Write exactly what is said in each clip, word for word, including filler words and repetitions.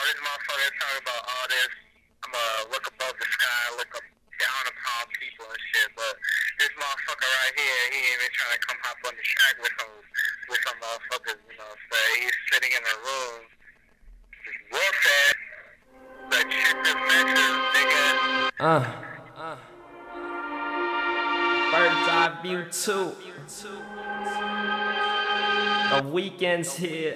this motherfucker talking about all this. I'ma look above the sky, look up down upon people and shit. But this motherfucker right here, he ain't even trying to come hop on the track with some with some motherfuckers. You know, so he's sitting in a room, just warfare. Like shit, this matches, nigga. Uh, uh. Bird's eye view two. The Weeknd's here.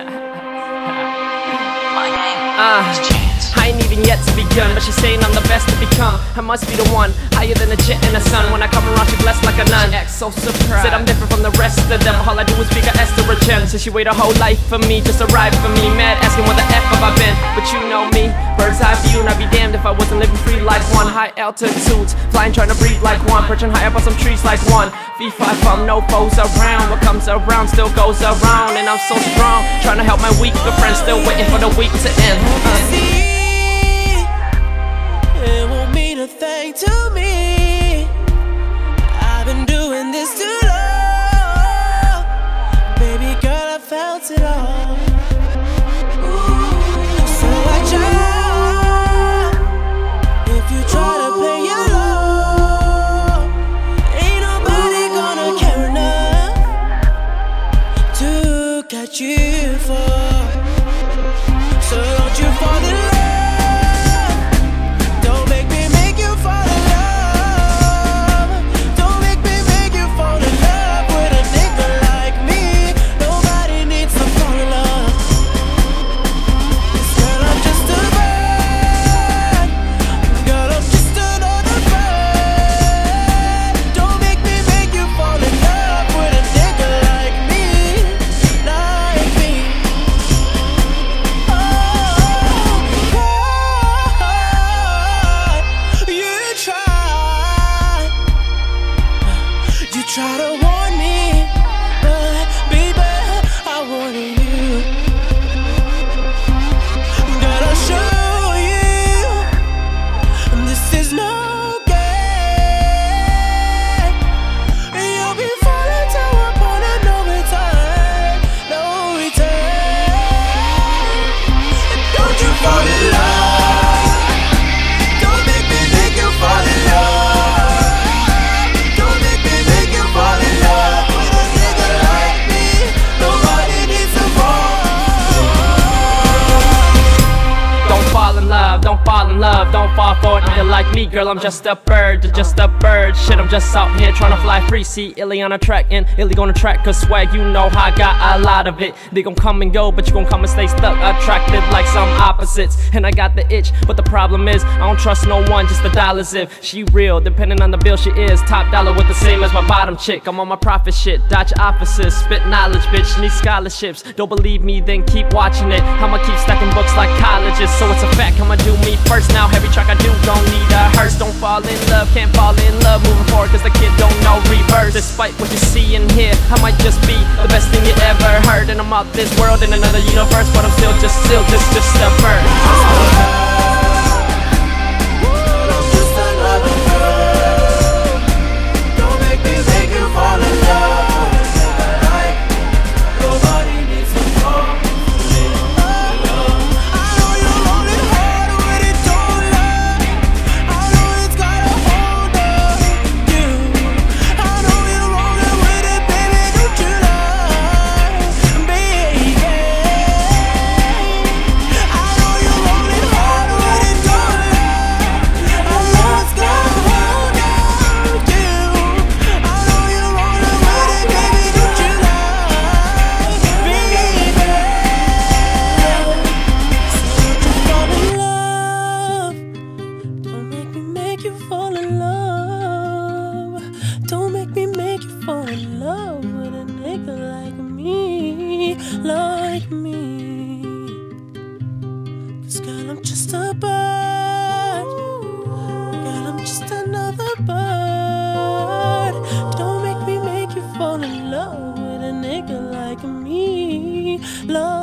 uh. I ain't even yet to begun, but she's saying I'm the best to become. I must be the one, higher than the jet and the sun. When I come around, she blessed like a nun. Act so surprised, said I'm different from the rest of them. All I do is speak a est-ro-gen. So she waited a whole life for me, just arrived for me. Mad asking what the F have I been, but you know me, bird's eye view, and I'd be damned if I wasn't living free like one. High altitudes, flying trying to breathe like one. Perchin high up on some trees like one. F E E-FIE-FUM, no foes around. What comes around still goes around, and I'm so strong, trying to help my weaker friends, still waiting for the week to end. uh. It won't mean a thing to me. I've been doing this too long. Baby girl, I felt it all. Ooh, so I try. If you try to play along, ain't nobody gonna care enough to catch you for. So don't you fall in love. Try to warn me, but baby, I wanted you. Gotta show you, this is no game. You'll be falling down upon a no return, no return. Don't you fall in love. Don't make me make you fall in love. Don't fall in love, don't fall for it. Nigga like me, girl, I'm just a bird, just a bird. Shit, I'm just out here trying to fly free. See Illy on a track and Illy gonna track, cause swag, you know I got a lot of it. They gon' come and go, but you gon' come and stay stuck, attracted like some opposites. And I got the itch, but the problem is I don't trust no one, just the dollars if she real. Depending on the bill, she is top dollar with the same as my bottom chick. I'm on my profit shit, dodge offices, spit knowledge, bitch, need scholarships. Don't believe me, then keep watching it. I'ma keep stacking books like colleges, so it's a fact, I'ma do me first. Now every track I do don't need a hearse. Don't fall in love, can't fall in love moving forward, cause the kid don't know reverse. Despite what you see in here, I might just be the best thing you ever heard. And I'm out this world in another universe, but I'm still just, still just, just a bird. Like me, cause girl, I'm just a bird. Girl, I'm just another bird. Don't make me make you fall in love with a nigga like me. Love